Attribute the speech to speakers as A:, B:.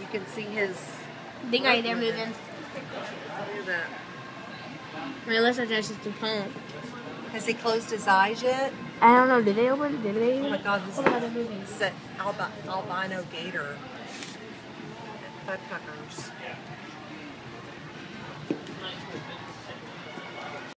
A: You can see his...
B: Big eye there moving.
A: Look at that.
B: I mean, unless that's just a pump.
A: Has he closed his eyes yet?
B: I don't know. Did they open? Did they?
A: Oh my God, this
B: Oh my God, they're moving.
A: is an albino gator at Fuddpuckers.